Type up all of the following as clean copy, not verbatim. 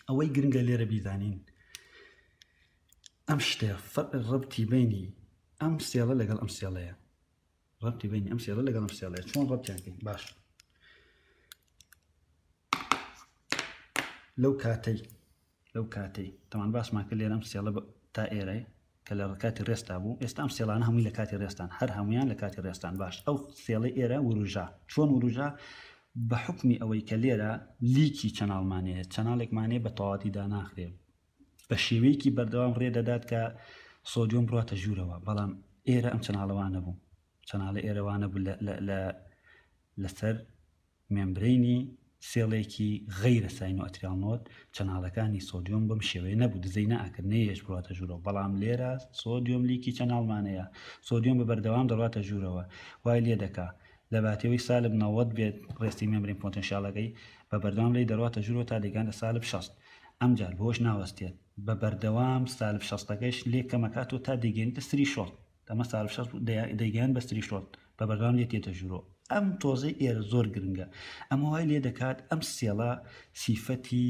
ئەوەی گرنگە لێرە بیزانین ئەم شتێ ڕەبتی بینی ئەم سێڵە لەگەڵ ئەم سێڵەیە ڕەبتی بینی ئەم سێڵە لەگەڵ ئەم سێڵەیە چۆن ڕەبتیانکەین باش لەو کاتەی تەمان باسمان کرد لێرە ئەم سێڵە تا ئێرەی کە لە کاتی ڕێستا بوو ئێستا ئەم سێڵانە هەمووی لە کاتی ڕێستان هەر هەمویان لە کاتی ڕێستان باش ئەو سێڵەی ئێرە وروژا چۆن وروژا بە حکمی ئەوەی کە لێرە لیکی چەناڵمانەیە چەناڵێکمانێ بە تەواوەتیدا ناخرێت بە شێوەیەکی بەردەوام ڕێدەدات کە سۆدیۆم بڕاتە ژوورەوە بەڵام ئێرە ئەم چەناڵەوانە بوو چەناڵە ئێرەوانە بوو لەسەر مێمبرینی سێڵێکی غەیرە ساینۆئەتریالنۆت چەناڵەکانی سۆدیۆم بەم شێوەیە نەبوو دزەی نائکرد نەیەش بڕاتە ژوورەوە بەڵام لێرە سۆدیۆم لیکی چەناڵمانەیە سۆدیۆم بە بەردەوام دەڕاتە ژوورەوە وای لێ دەکا لە باتەوەی سالب 90 بێت ڕێستی مێمبرین پۆتێنشیاڵەکەی بە بەردەوام لی دەڕاتە ژوورەوە تا دەیگەن لە سالب 60 ئەمجار بۆش ناوەستێت بە بەردەوام سالب 60ەکەش لێ کەمەکاتەوە تا دەیگەێنێتە سری شۆڵ ئەمە سالب 60 دەیگەیان بە سری شۆڵ بە بەردەوام لێ تێتە ژوورەوە ئەم تۆزەی ئێرە زۆر گرنگە ئەمە وای لێ دەکات ئەم سێڵە سیفەتی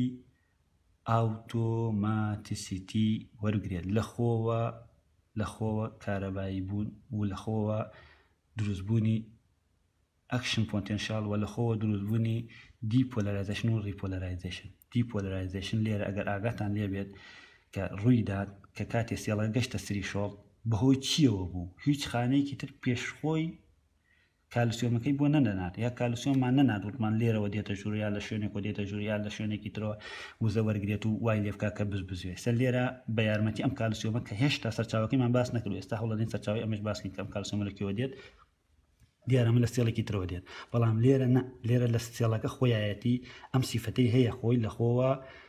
ئاوتۆماتیسیتی وەرگێت لەخۆوە کارەبایی بوون و لەخۆوە دروستبوونی ئەکشن پۆتێنشیال و لەخۆوە دروستبوونی دیپۆلەرایزیشن و ڕیپۆلەرایزیشن دیپۆلەرایزیشن لێرە ئەگەر ئاگاتان لێ بێت کە ڕوویدات کە کاتێ سێڵە گەشتە سری شۆڵ بەهۆی چیەوە بوو هیچ خانەیەکی تر پێشخۆی کالسیۆمەکەی بۆ نەنەنات یا کالسیۆممان نەنات وتمان لێرەوە دێتە ژوور یا لە شوێنێک دێتە ژوور یا لە شوێنێکی ترەوە وزە وەرگێت و وای لێ بکات کە بزبزوێ سەر لێرە بە یارمەتی ئەم کالسیۆمە کە هێشتا سەرچاوەکەیمان باس نەکرد ئێستا هەوڵەدەین سەرچاوی ئەمەش باسکەین کە ئەم کالسیۆمە لەکوێوە دێت دیارەمە لە سێڵێکی ترەوە دێت بەڵام لێرە نە لێرە لە سێڵەکە خۆیایەتی ئەم سیفەتەی هەیە خۆی لەخۆوە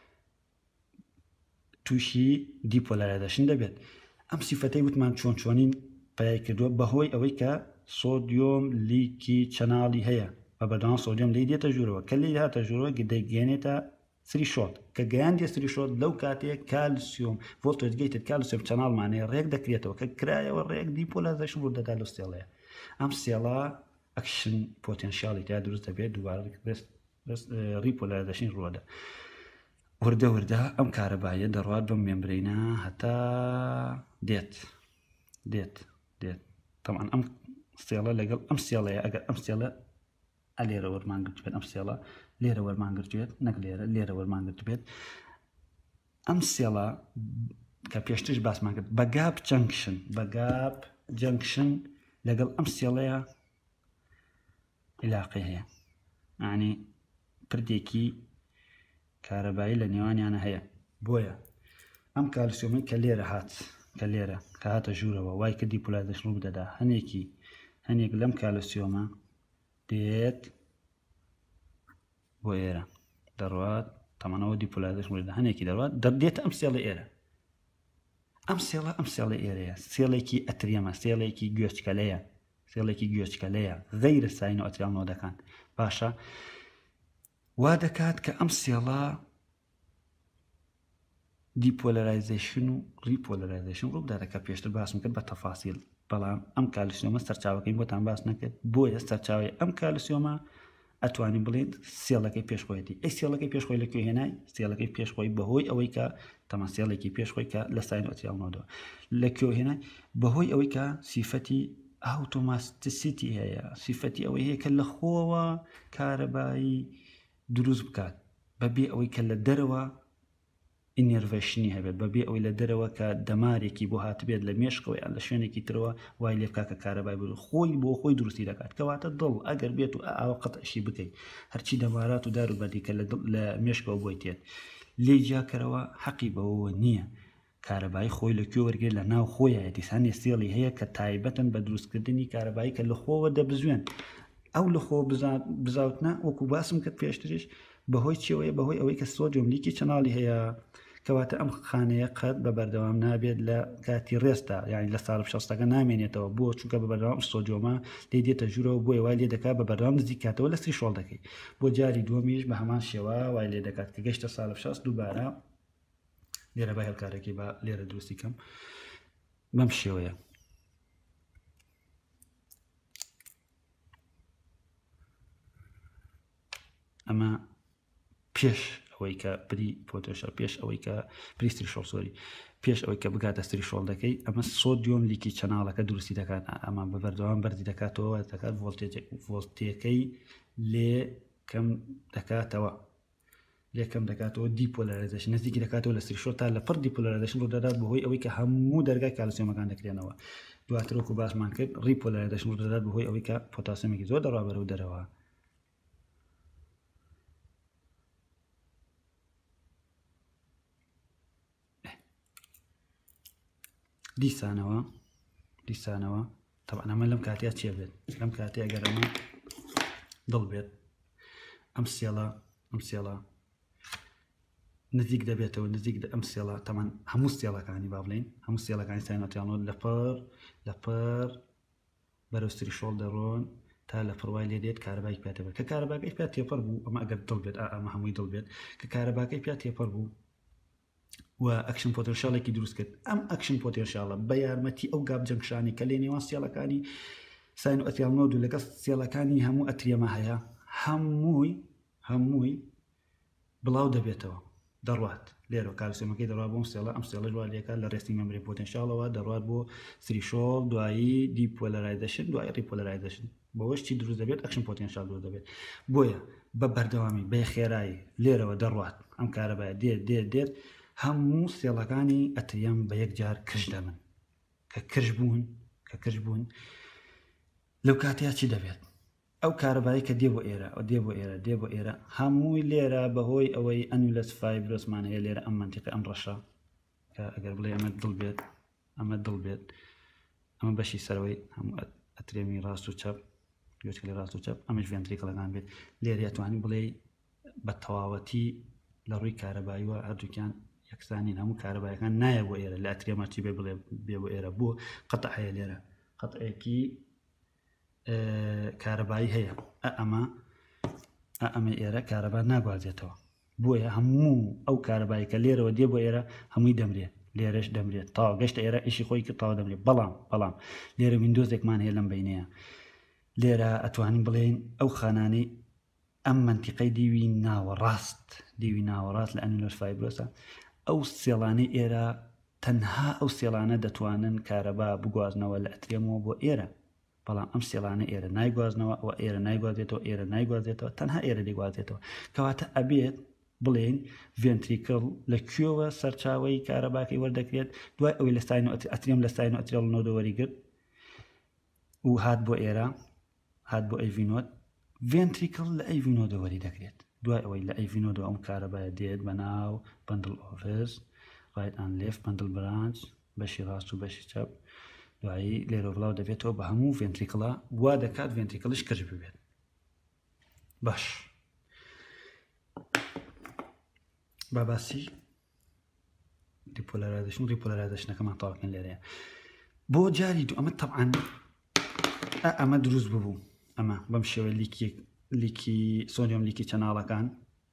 تووشی دیپۆلەرایزیشن دەبێت ئەم سیفەتەی وتمان چۆنین پای کردووە بەهۆی ئەوەی کە سۆدیۆم لیکی چەناڵی هەیە بە بەردەوام سۆدیۆم لی دێتە ژوورەوە کە لی هاتە ژوورەوە دەیگەێنێتە سری شۆت کە گەیاندێ سری شۆت لەو کاتێک کالسیۆم ڤۆڵتێجگەیتت کالسیۆم چەناڵمانەیە ڕێک دەکرێتەوە کە کرایەوە ڕێک دیپۆلەرایزیشن ڕوودەدا لەو سێڵەیە ئەم سێڵە ئەکشن پۆتێنشیاڵی تا دروست دەبێت دووبارە ریپۆلەرایزیشن ڕوەدا وردە ئەم کارەبایە دەڕوات بەم مێمبرینە هەتا دێت طبعا ئەم سێڵە لەگەڵ ئەم سێڵەیە ئەگەر ئەم سێڵە لێرە وەرمانگرت بێت ئەم سێڵە لێرە وەرمانگرت بێت نەک لێرە وەرمانگرت بێت ئەم سێڵە کە پێشترش باسمان کرد بە گاپ جەنکشن لەگەڵ ئەم سێڵەیە علاقە هەیە یعنی پردێکی کارەبایی لە نێوانیانە هەیە بۆیە ئەم کالسیۆمی کە لێرە کە هاتە ژوورەوە وای کە دیپۆلەرایزیشن ڕوو دەدا هەنێک لەم کالسیۆمە دێت بۆ ئێرە دەڕوات تەمەنەوە دیپۆلەرایزیشن ڕوو دەدا هەنێکی دەڕوات دەردێتە ئەم سێڵە ئێرە ئەم سێڵە ئێرەیە سێڵێکی ئەتریەمە سێڵێکی گوێچکەلەیە غەیرە ساینۆئەتریالنۆدەکان باشە وا دەکات کە ئەم سێڵە دیپۆلەرایزیشن و ریپۆلەرایزیشن ڕوودادەکە پێشتر باسم کرد بە تەفاسیل بەڵام ئەم کالسیۆمە سەرچاوەکەی بۆتان باس نەکرد بۆیە سەرچاوی ئەم کالسیۆمە ئەتوانین بڵێن سێڵەکەی پێشخۆیەتی سێڵەکەی پێشخۆی لەکوێ هێنای سێڵەکەی پێشخۆی بەهۆی ئەوەی کە تەمە سێڵێکی پێشخۆی کە لە ساینۆئەتریالنۆدەوە لەکوێ هێنای بەهۆی ئەوەی کە سیفەتی ئاوتۆماتیسیتی هەیە سیفەتی ئەوەی هەیە کە لەخۆوە کارەبایی دروست بکات بەبێ ئەوەی کە لە دەرەوە ئینێرڤێشنی هەبێت بەبێ ئەوەی لە دەرەوە کە دەمارێکی بۆ هاتبێت لە مێشکەوە یان لە شوێنێکی ترەوە وای لێ بکات کە کارەبای بوو خۆی بۆ خۆی دروستی دەکات کەواتە دڵ ئەگەر بێت و ئاوە قەتعشی بکەیت هەرچی دەمارات و دار و بەدی کە لە مێشکەوە بۆی تێت لێ جاکەرەوە حەقی بەوە نییە کارەبایی خۆی لەکوێ وەرگێت لە ناو خۆیە دیسانی سێڵی هەیە کە تایبەتن بە دروستکردنی کارەبایی کە لەخۆوە دەبزوێن ئەو لەخۆ بزاوتنە وەکو باسم کرد پێشتریش بەهۆی چیەوەیە بەهۆی ئەوەی کە سۆدیۆم لیکی چەناڵی هەیە کەواتە ئەم خانەیە قەت بە بەردەوام نابێت لە کاتی ڕێستا یعنی لە ساڵ 60ەکە نامێنێتەوە بۆ چونکە بە بەردەوام سۆدیۆمە لێ دێتە ژوورەوە بۆیە وای لێ دەکات بە بەردەوام نزیک کاتەوە لە سری شۆڵ دەکەی بۆ جاری دووەمیش بە هەمان شێوە وای لێ دەکات کە گەشتە ساڵ 60 دووبارە لێرە با هێڵکارێکی بە لێرە دروستی کەم بەم شێوەیە ئەمە پێش ئەوەی کە پری پۆتێنشال پێش ئەوەی کە پریستریشۆڵ سۆری پێش ئەوەی کە بگاتە ستریشۆڵ دەکەی ئەمە سۆدیۆم لیکی چەناڵەکە دروستی دەکات ئەمە بە بەردەوام بەردی دەکاتەوە دەکات ڤۆڵتێکەی لێ کەم دەکاتەوە لێکەم دەکاتەوە دیپۆلەرایزیشن نزیکی دەکاتەوە لە ستریشۆڵ تا لە پڕ دیپۆلەرایزیشن ڕوودەدات بەهۆی ئەوەی کە هەموو دەرگای کالسیۆمەکان دەکرێنەوە دواتر وەکو باسمان کرد ڕیپۆلەرایزیشن ڕوودەدات بەهۆی ئەوەی کە پۆتاسیۆمێکی زۆر دەڕوا بەرەو دەرەوە دیسانەوە طبعا ئەمە لەم کاتیا چێ بێت لەم کاتەیە گەرەمە دڵ بێت ئەم سێڵە نزیک دەبێتەوە نزیک ئەم سێڵە تەمان هەموو سێڵەکانی با بڵین هەموو سێڵەکانی ساینۆتیانۆ لەپەر بەرەو ستریشۆڵ دەڕۆن تا لە پڕوای لێ دێت کارەبای پێ دەبێت کە کارەباکەی پێ تێپەڕ بوو ئەمە ئەگەر دڵ بێت ئەمە هەمووی دڵ بێت کە کارەباکەی پێ تێپەڕ بوو و ئەکشن پۆتێنشیاڵێکی دروست کرد ئەم ئەکشن پۆتێنشیاڵە بە یارمەتی ئەو گاب جەنگشانی کە لێ نێوان سێڵەکانی ساینۆتیانۆ و لەگەڵ سێڵەکانی هەموو ئەتریەمە هەیە هەمووی بڵاو دەبێتەوە دەڕوات لێرە کالسیۆمەکەی دەڕات بۆ سێڵە ئەم سێڵە دوالێکە لە ڕێستی مەمبرەی پۆتێنشیاڵەوە دەڕات بۆ ستریشۆڵ دوایی دیپۆلەرایزیشن دوای ریپۆلەرایزیشن بەوەشتی دروست دەبێت ئەکشن پۆتێنشیال دروست دەبێت بۆیە بە بەردەوامی بە خێرایی لێرەوە دەڕوات ئەم کارەبایە دێت هەموو سێڵەکانی ئەتریەم بە یەکجار کرش دەبن کە کرش بوون لەو کاتەیە چی دەبێت ئەو کارەبایی کە دێ بۆ ئێرە هەمووی لێرە بەهۆی ئەوەی ئەنیولەس فایبرۆسمان هەیە لێرە ئەم منتیقە ئەم ڕەشە کە ئەگەر بڵێ ئەمە دڵ بێت ئەمە بەشی سەرەوەی هەموو ئەترێمی ڕاست و چەپ گوێچکەی ڕاست و چەپ ئەمەش ڤێنتریکڵەکان بێت لێرە ئەتوانین بڵێ بە تەواوەتی لە ڕووی کارەباییوە هەردووکیان یەکسانین هەموو کارەبایەکان نایە بۆ ئێرە لە ئەترێمە چی بێ بۆ ئێرە بۆ قەتع هەیە لێرە قەتعێکی کارەبایی هەیە ئەمە ئێرە کارەبا ناگوازێتەوە بۆیە هەموو ئەو کارەبایی کە لێرەوە دێ بۆ ئێرە هەمووی دەمرێت لێرەش دەمرێت تا گەشتە ئێرە ئیشی خۆی کە تاوا دەمرێت بەڵام لێرە ویندۆزێکمان هەیە لەم بینەیە لێرە ئەتوانین بڵێن ئەو خانانەی ئەم منتیقەی دیوی ناوەڕاست لە ئەنیولەس فایبرۆسە ئەو سێڵانەی ئێرە تەنها ئەو سێڵانە دەتوانن کارەبا بگوازنەوە لە ئەترێمەوە بۆ ئێرە بەڵام ئەم سێڵانە ئێرە نایگوازنەوە ئەوە ئێرە نایگوازێتەوە تەنها ئێرە دەیگوازێتەوە کەواتە ئەبێت بڵێن ڤێنتریکڵ لەکوێوە سەرچاوی کارەباکەی وەردەکرێت دوای ئەوەی لە ئەترێم لە ساینۆتیێڵ نۆدەوەریگرت و هات بۆ ئێرە هات بۆ ئەیڤینۆد ڤێنتریکڵ لە ئەیڤینۆدەوەری دەکرێت دوای ئەوەی لە ئەیڤینۆدەوە ئەم کارەبایە دێت بەناو بەندڵ ئۆڤس ڕایت ئان لێفت بەندڵ برانچ بەشی ڕاست و بەشی چەپ دوایی لێرە بڵاو دەبێتەوە بە هەموو ڤێنتریکڵە وا دەکات ڤێنتریکڵش کرد ببێت باش باباسی دیپۆلەرایزیشن و ریپۆلەرایزیشنەکەمان تاواکەن لێرەیە بۆ جاری دوو ئەمە تەبعاً ئەمە دروست ببوو ئەمە بەم شێوە لیکی سۆدیۆم لیکی چەناڵەکان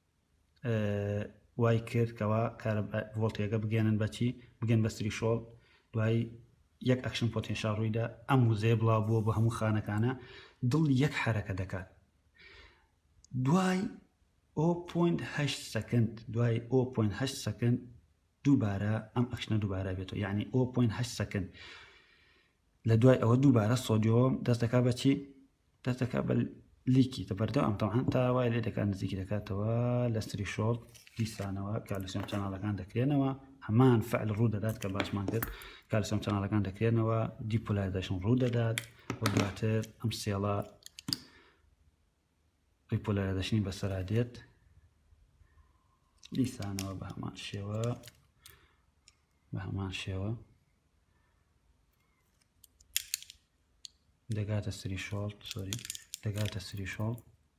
وای کرد کەوا ڤۆڵتێکە بگەێنن بەچی بگەن بە ستریشۆڵ دوای یەک ئەکشن پۆتێنشیال ڕوویدا ئەم وزەیە بڵاو بووە بە هەموو خانەکانە دڵ یەک حرەکە دەکات دوای 0.8 سەکند دوای 0.8 سەکند دووبارە ئەم ئەکشنە دووبارە بێتەوە یعنی 0.8 سەکند لە دوای ئەوە دووبارە سۆدیۆم دەست دەکات بەچی دەست دەکات بە لیکی تەبەردەوە ئەم تەواهەن تا وای لێ دەکات نزیکی دەکاتەوە لە ستریشۆڵ دیسانەوە کالسیۆم چەناڵەکان دەکرێنەوە هەمان فعل ڕوو دەدات کە باسمان کرد کالسیۆم چەناڵەکان دەکرێنەوە دیپۆلایزیشن ڕوو دەدات و دواتر ئەم سێڵە ریپۆلایزیشنی بەسەرا دێت دیسانەوە بە هەمان شێوە دەگاتە ستریشۆڵ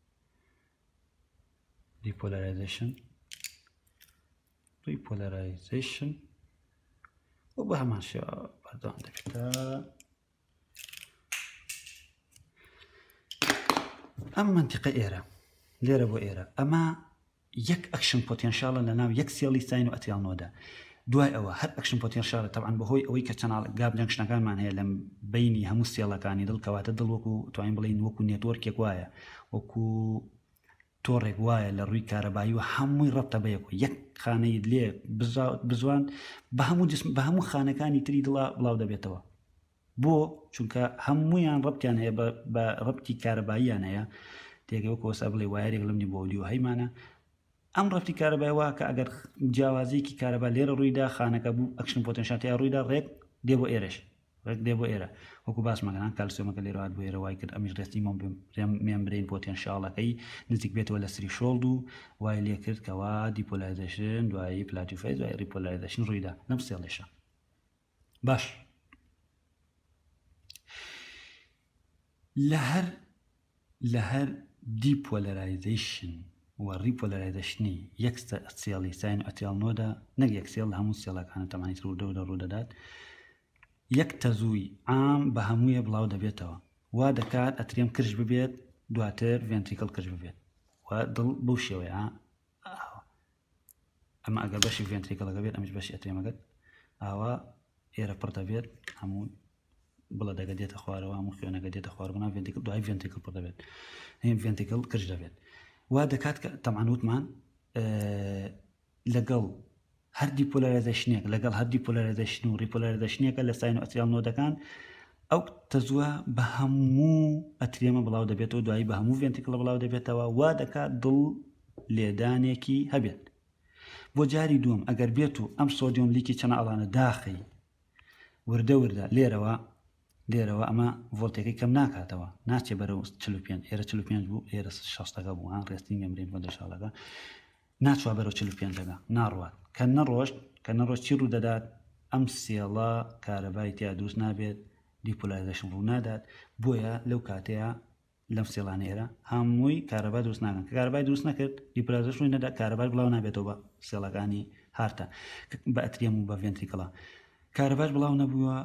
ریپۆلەرایزیشن و بە هەمان شێوە بەردەوام دەبێتە ئەم منتیقە ئێرە لێرە بۆ ئێرە ئەمە یەک ئەکشن پۆتێنشیالە لە ناو یەک سێڵی ساینۆتیێڵنۆدا دوای ئەوە هەر ئەکشن پۆتێنشیالە تەبعاً بەهۆی ئەوەی کە چەناڵ گاب جەنگشنەکانمان هەیە لەم بینی هەموو سێڵەکانی دڵ کەواتە دڵ وەکو توانین بڵێن وەکو نێتوەرکێک وایە وەکو تۆڕێک وایە لە ڕووی کارەبایی و هەمووی ڕەبتە بەیەک یەک خانەی لێ بزوان بە هەموو خانەکانی تری دڵا بڵاو دەبێتەوە بۆ چونکە هەموویان ڕەبتیان هەیە بە ڕەبتی کارەباییان هەیە تێگەوە کۆسا بڵێ وایەرێک لەمنی بۆلی و هەیمانە ئەم ڕەفتی کارەبای وا کە ئەگەر جیاوازیکی کارەبا لێرە ڕوویدا خانەکە بوو ئەکشن پۆتەنشیالیا ڕوویدا ڕێک دێ بۆ ئێرەش ڕێک دێ بۆ ئێرە وەکو باسمەکەان کالسیۆمەکە لێرەوات بۆ ئێرە وای کرد ئەمیش ڕێستی مێمبرین پۆتەنشیالەکەی نزیک بێتەوە لە سری شۆڵد و وای لێ کرد کەوا دیپۆلایزیشن دوایی پلاتیفەیز دوای ریپۆلایزیشن ڕوویدا لەم سێڵێشە باش لە هەر دیپۆلەرایزیشن و ریپۆلەرایزیشنی یەک سێڵی ساین ئەتیال نۆدا نەک یەک سێڵ هەموو سێڵەکانە تەمانی ڕوودەدات یەک تەزووی عام بە هەموویە بڵاو دەبێتەوە وا دەکات ئەترێم کرش ببێت دواتر ڤێنتریکڵ کرش ببێت و دڵ بەو شێوەیە ئەمە ئەگەر بەشی ڤێنتریکڵەکە بێت ئەمش بەشی ئەترێمەکەت ئاوا ئێرە پڕ دەبێت هەموو بڵە دەگە دێتە خوارەوە هەموو خوێنەکە دێتە خوارەوە ڤێنتریکڵ دوای ڤێنتریکڵ پڕ دەبێت هەم ڤێنتریکڵ کرش دەبێت وا دەکات کە تەمان وتمان لەگەڵ هەر دیپۆلەرایزیشنێک لەگەڵ هەر دیپۆلەرایزیشن و ریپۆلەرایزیشنێکە لە ساین و ئەتریال نۆدەکان ئەو تەزووە بە هەموو ئەترێمە بڵاو دەبێتەوە دوایی بە هەموو ڤێنتریکڵە بڵاو دەبێتەوە وا دەکات دڵ لێدانێکی هەبێت بۆ جاری دووەم ئەگەر بێت و ئەم سۆدیۆم لیکی چەنە ئەڵانە داخی وردە لێرەوە ئەمە ڤۆڵتێکی کەم ناکاتەوە ناچێ بەرەو 45 ئێرە 45 بوو ئێرە 60 بوو ڕێستی مێمبرین پۆتەنشیالەکە ناچوە بەرەو 45 ناڕوات کە نەڕۆژ چی ڕوو دەدات ئەم سێڵە کارەبای تیا دروست نابێت دیپۆلایزیشن ڕوو نادات بۆیە لەو کاتەیە لەم سێڵانێرە هەمووی کارەبا دروست ناکەن کە کارەبای دروست نەکرد دیپۆلایزیشن ڕووی نەدا کارەبای بڵاو نابێتەوە بە سێڵەکانی هارتە بە ئەترێم و بە ڤێنتریکڵە کارەباش بڵاو نەبووە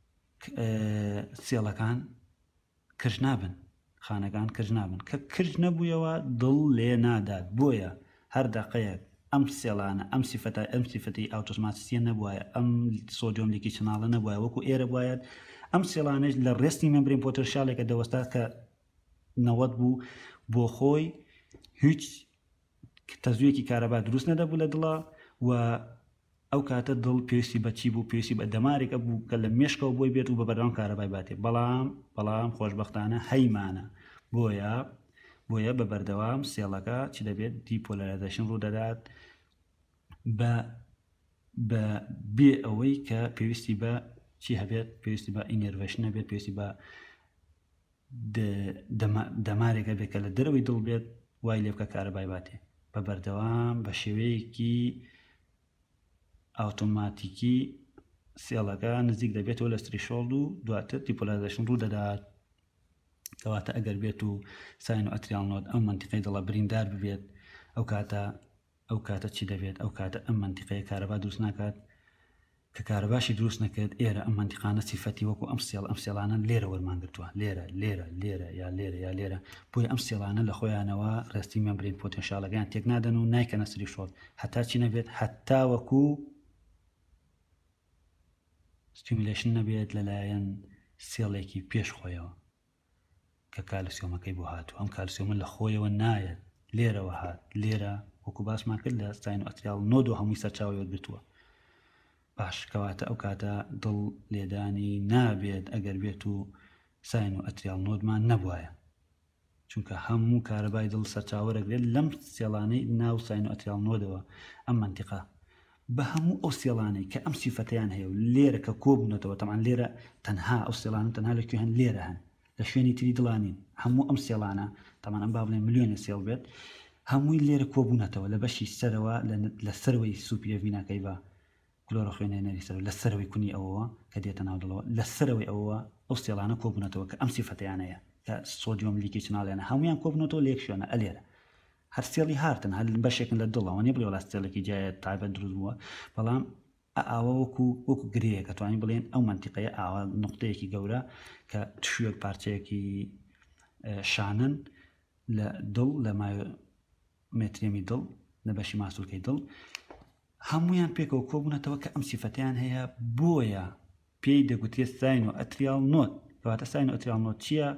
سێڵەکان کرژ نابن خانەکان کرژ نابن کە کرژ نەبوویەوە دڵ لێ نادات بۆیە هەر دەقەیەک ئەم سێڵانە ئەم سیفەتی ئاوتۆماتیسیە نەبووە ئەم سۆدیۆم لیکی چناڵە نەبووە وەکو ئێرە بواە ئەم سێڵانەش لە ڕێستی مێمبرین پۆتەنشیالێکە دەوەستا کە 90 بوو بۆ خۆی هیچ تەزوویەکی کارەبا دروست نەدەبوو لە دڵە و ئەو کاتە دڵ پێویستی بەچی بوو پێویستی بە دەمارێکە بوو کە لە مێشکەوە بۆی بێت و بە بەردەوام کارەبای باتێ بەڵام خۆشبەختانە هەیمانە بۆیە بە بەردەوام سێڵەکە چی دەبێت دیپۆلەرایزیشن ڕوو دەدات بە بێ ئەوەی کە پێویستی بە چی هەبێت پێویستی بە ئینێرڤێشن نەبێت پێویستی بە دەمارێکە بێت کە لە دەرەوەی دڵ بێت وای لێ بکە کارەبای باتێ بە بەردەوام بە شێوەیەکی ئاوتۆماتیکی سێڵەکە نزیک دەبێتەوە لە ستریشۆڵد و دواتر دیپۆلایزیشن ڕوو دەدات کەواتە ئەگەر بێت و ساین و ئەتریال نۆد ئەم منتیقەی دڵە بریندار ببێت ئەو کاتە چی دەبێت ئەو کاتە ئەم منتیقەیە کارەبا دروست ناکات کە کارەباشی دروست نەکرد ئێرە ئەم منتیقانە سیفەتی وەکو ئەم سێڵانە لێرە وەرمانگرتووە لێرە بۆی ئەم سێڵانە لە خۆیانەوە ڕێستی مێمبرین پۆتەنشیالەکان تێک نادەن و نایکەنە سری شۆڵد هەتا چی نەبێت هەتا وەکو ستیمیلیشن نەبێت لەلایەن سێڵێکی پێش خۆیەوە کە کالسیۆمەکەی بۆ هاتووە ئەم کالسیۆمە لە خۆیەوە نایەت لێرەوە هات لێرە وەکو باسمان کرد لە ساین و ئەتریال نۆد و هەمووی سەرچاوی گرتووە باش کەواتە ئەو کاتە دڵ لێدانی نابێت ئەگەر بێت و ساین و ئەتریال نۆدمان نەبوایە چونکە هەموو کارەبای دڵ سەرچاوەرەگرێت لەم سێڵانەی ناو ساین و ئەتریال نۆدەوە ئەم منتیقە بە هەموو ئەو سێڵانەی کە ئەم سیفەتیان هەیە و لێرە کە کۆبوونەتەوە تەمان لێرە تەنها ئەو سێڵانە تەنها لەکوێ هەن لێرە هەن لە شوێنی تری دڵانین هەموو ئەم سێڵانە تەمان ئەم با بڵێن ملیۆنی سێڵ بێت هەمووی لێرە کۆبوونەتەوە لە بەشی سەرەوە لە سەرەوەی سوپیرڤینەکەی بە کلۆرە خوێنێنەری سەر لە سەرەوەی کونی ئەوەوە کە دێتە ناو دڵەوە لە سەرەوەی ئەوە ئەو سێڵانە کۆبوونەتەوە کە ئەم سیفەتیانەیە کە سۆدیۆم لیکی چناڵیانە هەمویان کۆبوونەتەوە لە یەک شوێنە ئەلێرە هەر سێڵی هارتن هەر بەشێکن لە دڵەوە نیە بڵێ وڵات سێڵێکی جایە تایبەت دروست بووە بەڵام ئاوە وەکو گرەیە کە توانین بڵێن ئەو منتیقەیە ئاوا نقطەیەکی گەورە کە شوێک پارچەیەکی شانن لە دڵ لە مایۆمێتریەمی دڵ لە بەشی ماسوولکەی دڵ هەمویان پێکەوە کۆبوونەتەوە کە ئەم سیفەتیان هەیە بۆیە پێی دەگوتێت ساین و ئەتریال نۆد کەواتە ساین و ئەتریال نۆد چییە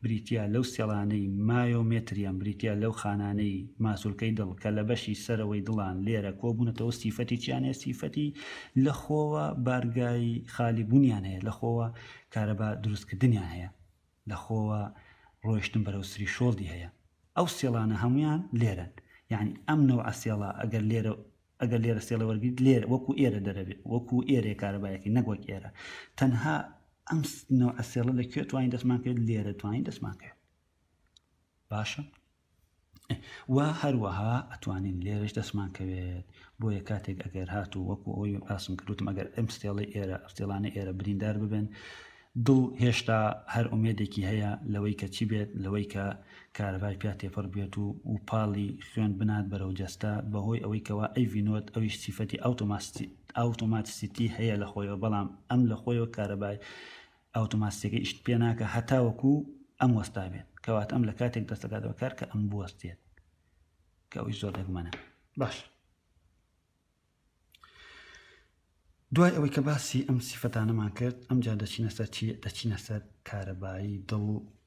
بریتیا لەو سێڵانەی مایۆمێتریان بریتیا لەو خانانەی ماسوولکەی دڵ کە لە بەشی سەرەوەی دڵان لێرە کۆبوونەتەوە سیفەتی چیانەیە سیفەتی لەخۆوە بارگای خالیبوونیان هەیە لەخۆوە کارەبا دروستکردنیان هەیە لەخۆوە ڕۆیشتن بەرەو سری شۆڵدی هەیە ئەو سێڵانە هەمویان لێرن یعنی ئەم نەوع سێڵە ئەگەر لێرە سێڵە وەرگیت لێرە وەکو ئێرە دەرەبێت وەکو ئێرە کارەبایەکی نەگوەک ئێرە تەنها ئەم نەوع سێڵە لەکوێ توانین دەستمان کرد لێرە توانین دەستمان کرد باشە و هەروەها ئەتوانین لێرەش دەستمان کەوێت بۆیە کاتێک ئەگەر هاتوو وەکو ئەوی پاسم کردوتم ئەگەر ئەم سێڵی ئێرە سێڵانە ئێرە بریندار ببن دڵ هێشتا هەر ئومێدێکی هەیە لەوەی کە چی بێت لەوەی کە کارەبای پیا تێپەڕ بێت و پاڵی خوێن بنات بەرەو جەستا بەهۆی ئەوەی کەوا ئەیڤینۆت ئەویش سیفەتی ئاوتۆماتیسیتی هەیە لە خۆیەوە بەڵام ئەم لە خۆیەوە کارەبای ئاوتۆماتیکەی ئیشت پێ ناکە هەتا وەکو ئەم وەستا بێت کەوات ئەم لە کاتێک دەستەکاتەوە کار کە ئەم بوەستێت کە ئەوی زۆر دەگمەنە باش دوای ئەوەی کە باسی ئەم سیفەتانەمان کرد ئەمجا دەچینە سەر چی دەچینە سەر کارەبایی دڵ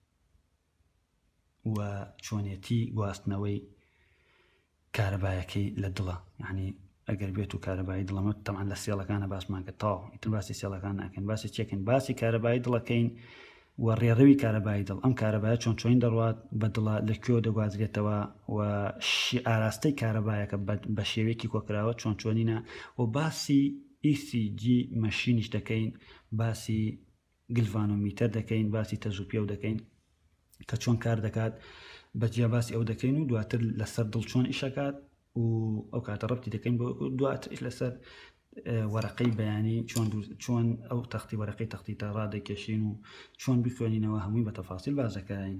و چۆنێتی گواستنەوەی کارەبایەکەی لە دڵە یعنی ئەگەر بێت و کارەبایی دڵەمە تەمان لە سێڵەکانە باسمان کە تاو ئیتر باسی سێڵەکان ناکەین باسی چێکن باسی کارەبایی دڵەکەین و ڕێڕەوی کارەبایی دڵ ئەم کارەبایە چۆن چۆین دەڕوات بە دڵە لەکوێ دەگوازرێتەوە و ئاراستەی کارەبایەکە بە شێوەیەکی کۆکراوە چۆن چۆنینە و باسی ECG مەشینیش دەکەین باسی گلڤانۆمیتەر دەکەین باسی تەژوپیە و دەکەین کە چۆن کار دەکات بەجیا باسی ئەو دەکەین و دواتر لەسەر دڵ چۆن ئیشەکات و ئەو کاتە ڕەبتی دەکەین بۆ دواتر لەسەر وەرەقەی بەیانی چۆن ئەو تەختی وەرەقەی تەختی تا ڕادەکێشین و چۆن بخوێنینەوە هەمووی بە تەفاسیل باز دەکەین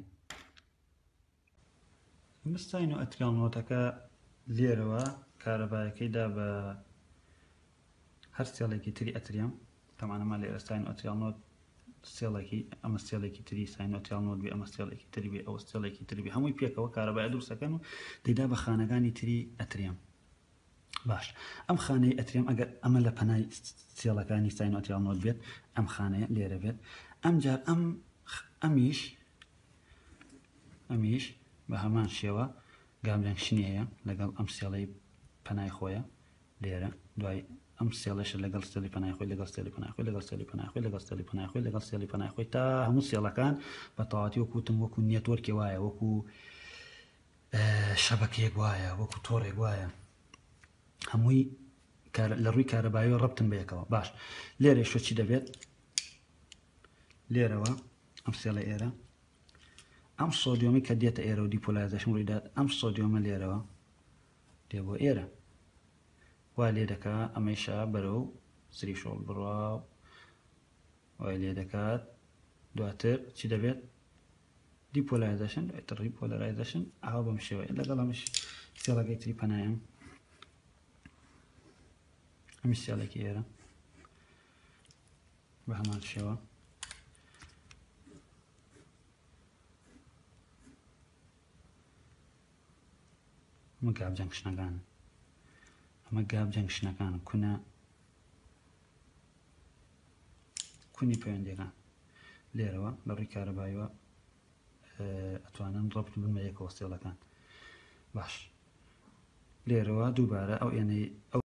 بستاین و ئەتریالنۆتەکە لێرەوە کارەبایەکەیدا بە هەر سێڵێکی تری ئەتریام تەمانەمان لێرە ساین و ئەتریالنۆت سێڵێکی ئەمە سێڵێکی تری ساین و ئەتریالنۆت بێ ئەمە سێڵێکی تری بێ ئەوە سێڵێکی تری بێ هەمووی پێکەوە کارەبایە دروستەکەن و دەیدا بە خانەکانی تری ئەتریام باش ئەم خانەی ئەتریام ئەگەر ئەمە لە پەنای سێڵەکانی ساین و ئەتریالنۆت بێت ئەم خانەیە لێرە بێت ئەمجار ئەمیش بە هەمان شێوە گاملەنگشنی هەیە لەگەڵ ئەم سێڵەی پەنای خۆیە لێرە دوای ئەم سێڵەش لەگەڵ سێڵی پەنای خۆی لەگەڵ سێڵی پەنای خۆی لەگەڵ سێڵی پەنای خۆی لەگەڵ سێڵی پەنای خۆی لەگەڵ سێڵی پەنای خۆی تا هەموو سێڵەکان بە تەواوەتی وەکوتم وەکو نێتوەرکێ وایە وەکو شەبەکەیەک وایە وەکو تۆڕێک وایە هەمووی لە ڕووی کارەباییەوە ڕەبتن بە یەکەوە باش لێرەش چی دەبێت لێرەوە ئەم سێڵە ئێرە ئەم سۆدیۆمی کە دێتە ئێرە و دیپۆلایزەشن ڕوویدات ئەم سۆدیۆمە لێرەوە دێ بۆ ئێرە وا لێ دەکات ئەمەیشا بەرەو سری شۆڵ بڕوا وای لێ دەکات دواتر چی دەبێت دیپۆلایزەشن دواتر ریپۆلەرایزەشن ئاوا بەم شێوەیە لەگەڵ ئەمیش سێڵەکەی تری پەنایەم ئەمیش سێڵێکی ئێرە بە هەمان شێوە ئەمە گاب جەنگشنەکان ئەمە گاب جەنگشنەکان کونی پەیوەندیەکان لێرەوە لە ڕووی کارەباییەوە ئەتوانن ڕەبت بن بە یەکەوە سێڵەکان باش لێرەوە دووبارە ئەو ئێنەی